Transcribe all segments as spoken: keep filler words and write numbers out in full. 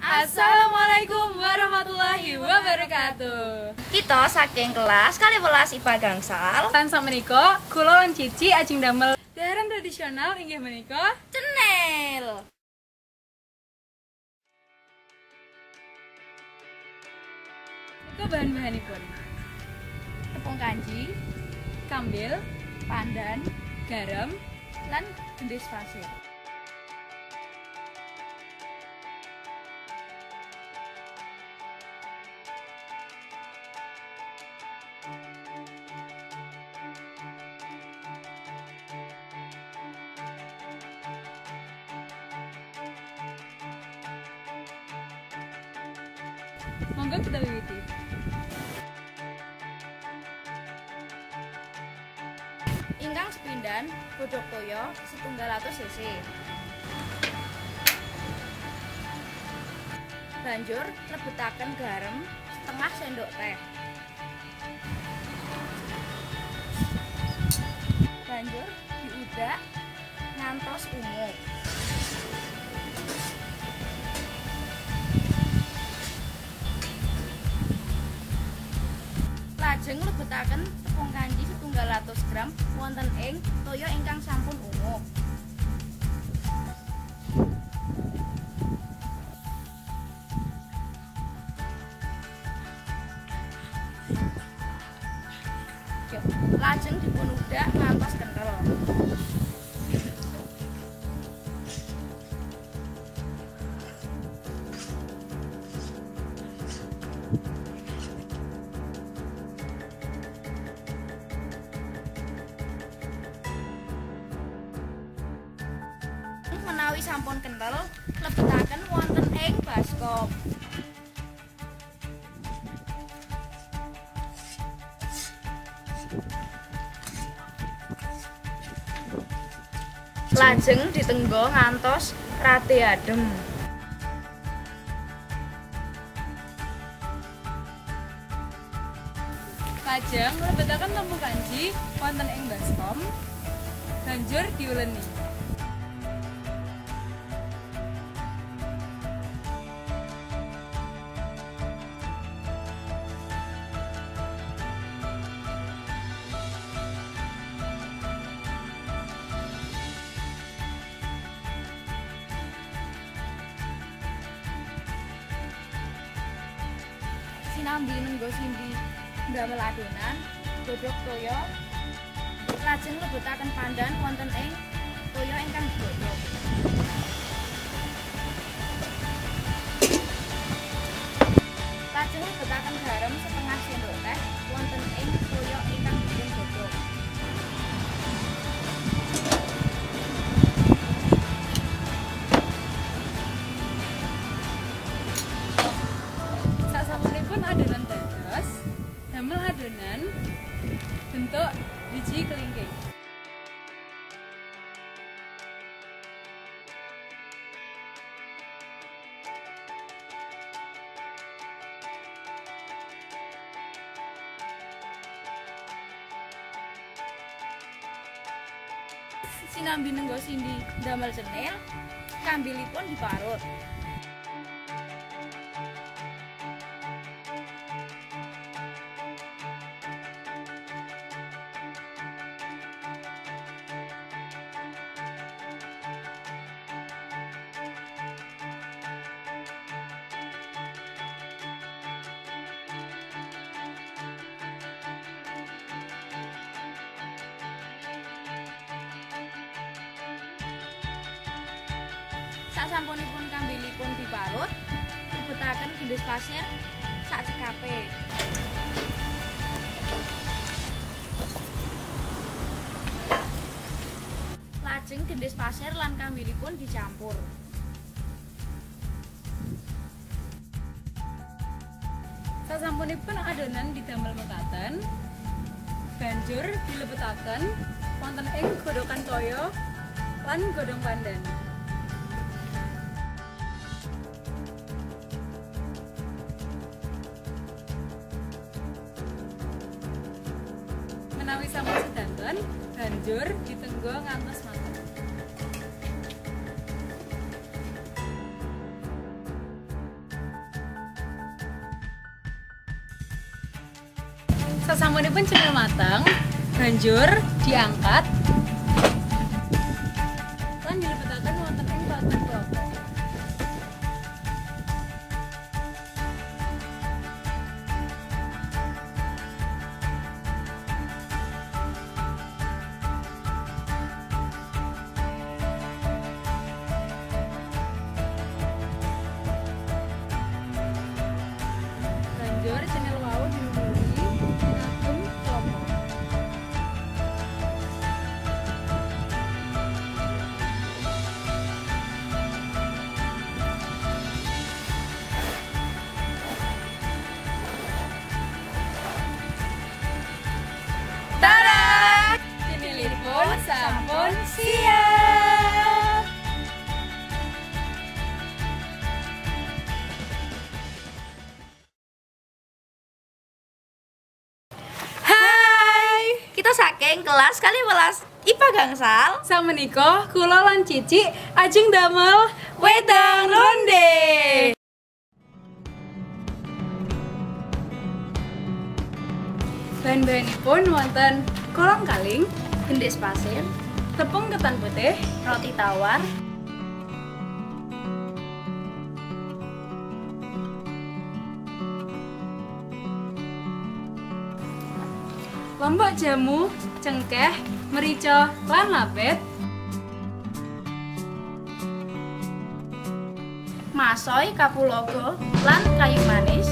Assalamualaikum warahmatullahi wabarakatuh. Kita saking kelas kali welas I P A gangsal. Tansa menika kula lan Cici ajeng damel daharan tradisional inggih menika cenil. Menika bahan-bahanipun Tepung kanji, kambil, pandan, garam, lan gendhis pasir. Monggo kita wiwiti. Ingkang sepindhan godhog toya setunggal atus cc. Banjur lebetaken garam setengah sendok teh. Banjur diudak ngantos ungu. Lajeng lebetaken tepung kanji setunggal atus gram wonten ing toya ingkang sampun ungu. Lajeng dipun udak ngantos kenthel. Menawi sampun kenthel, lebetaken wonten ing baskom. Lajeng ditenggo ngantos rada adem. Lajeng lebetaken tepung kanji wonten ing baskom. Banjur diuleni. Sinambi nenggo sindi ndamel adonan godhog toya. Lajeng lebetaken pandan wonten ing toya ingkang digodhog. Lajeng lebetaken garam setengah sendok teh wonten ing toya ingkang dipun godhog. Sasampunipun adonan dados, damel adonan bentuk biji kelingking. Sinambi nenggo sindi damel cenil, kambilipun diparut. Sasampunipun kambilipun diparut, lebetaken gendhis pasir sak cekape. Lajeng gendhis pasir lan kambilipun dicampur. Sasampunipun adonan didamel mekaten, banjur dilebetaken wonten ing godhogan toya lan godhong pandan. Menawi sampun sedanten, banjur ditenggo ngantos mateng. Sasampunipun cenil mateng, banjur diangkat lan dilebetaken wonten ing papan klapa. Banjur cenil wau dilumuri ngagem klapa. Tada! Cenilipun sampun siap. Hai, kita saking kelas kali welas I P A gangsal. Samenika kula lan Cici ajeng damel wedang ronde. Bahan-bahanipun wonten kolang kaling, Gendis pasir, tepung ketan putih, roti tawar, lombok jamu, cengkeh, merica, lan lapet, masoy, kapulaga, lan kayu manis.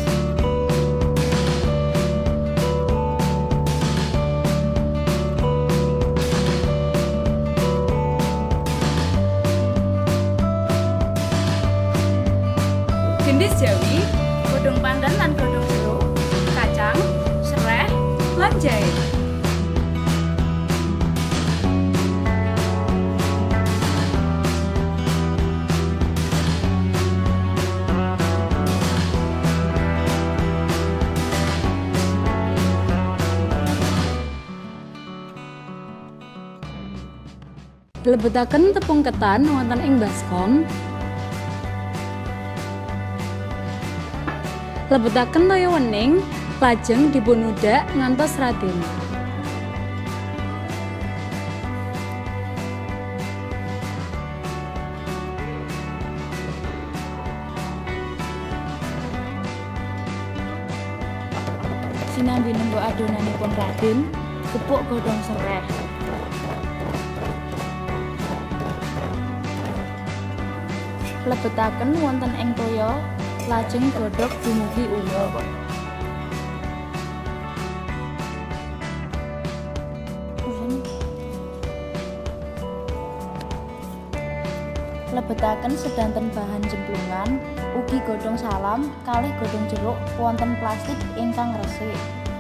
gendis jawi, Godhong pandan lan godhong jeruk, kacang, sereh, lan jahe. Lebetaken tepung ketan wonten ing baskom. Lebetaken toya wening, lajeng dipun udhak ngantos radin. Sinambi nembok adonanipun radin, gepuk godhong sereh. Lebetaken wonten ing toya, lajeng godhog dumugi umoh. Lebetaken sedanten bahan cemplungan, ugi godhong salam kalih godhong jeruk wonten plastik ingkang resik.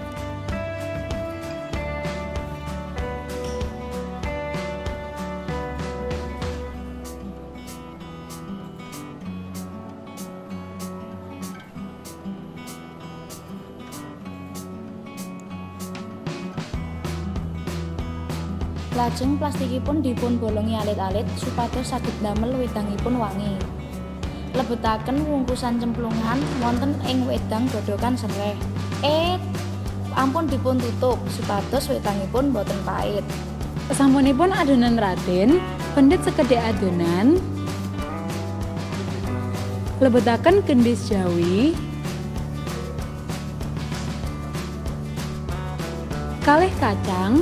Lajeng plastikipun dipun bolongi alit-alit supados saged damel wedangipun wangi. Lebetaken wungkusan cemplungan wonten ing wedang godhogan sereh. Eh, ampun dipun tutup supados wedangipun boten pait. Sasampunipun adonan radin, pendhet sekedhik adonan. Lebetaken gendis jawi. Kalih kacang.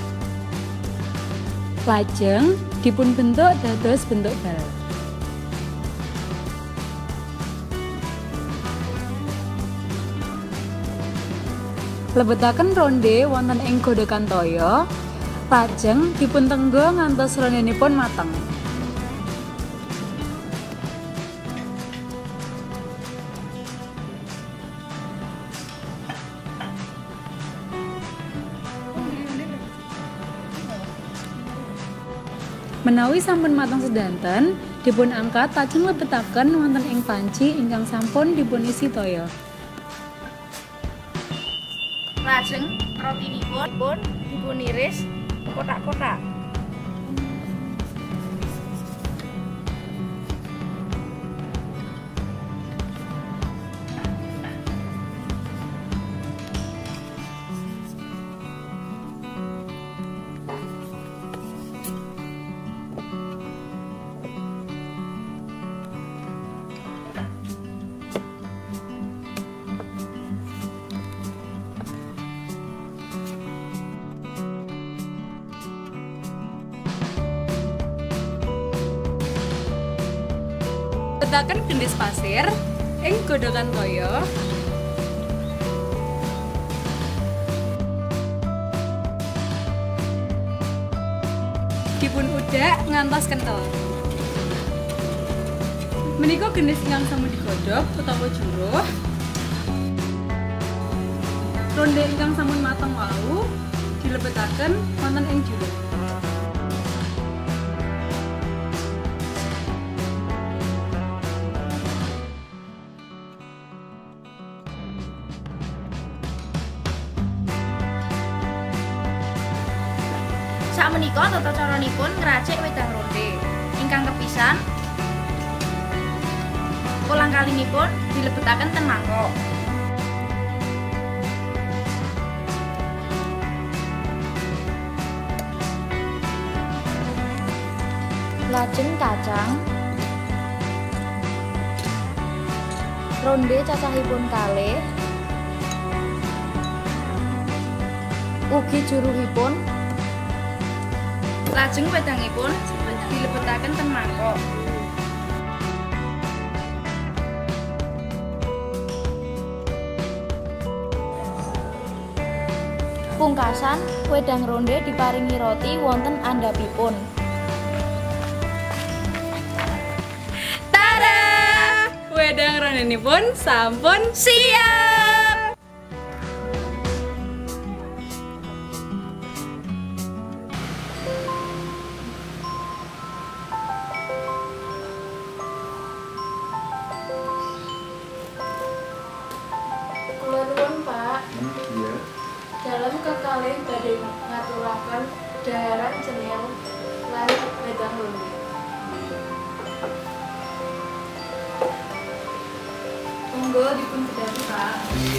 Lajeng dipun bentuk dados bentuk bal. Lebetaken ronde wonten ing godhogan toya, lajeng dipun tenggo ngantos rondenipun mateng. Menawi sampun mateng sedanten, dipun angkat lajeng lebetaken wonten ing panci ingkang sampun dipun isi toya. Lajeng rotinipun dipun iris kotak-kotak. dilebetaken gendis pasir ing godhogan toya. Dipun udak ngantos kentel. Menika gendis ingkang sampun digodhog utawa juruh. Ronde ingkang sampun mateng wau dilebetaken wonten ing juruh. Sakmenika tata caranipun ngracik wedang ronde. Ingkang kepisan ulang kalinipun dilebetaken ten mangkok. Lajeng kacang, ronde cacahipun kalih, ugi juruhipun, lajeng wedangipun dilebetaken ten mangkok. Pungkasan wedang ronde diparingi roti wonten andhapipun. Tada! Wedang rondenipun sampun siap. Kula nuwun, Pak. Hmm, iya. Dalam kekalih badhe ngaturaken dhaharan cenil lan wedang ronde. Monggo dipun kedhahi, Pak.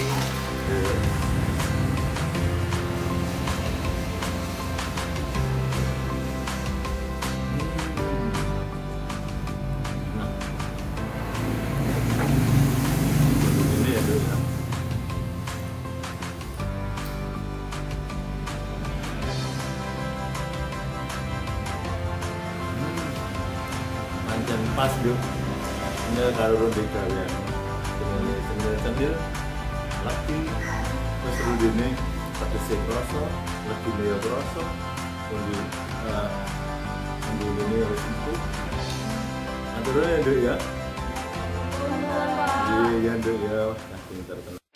Ini ya, Dok. Pancen pas, Dok. Ini karo ronde kalian. Cendil-cendil lagi terus rundine pedese krasa, legine ya krasa. Kemudian eh ambune wis empuk. Aturane ya, Dok ya. Iya, ya, Dok ya. Nah, pinter tenan.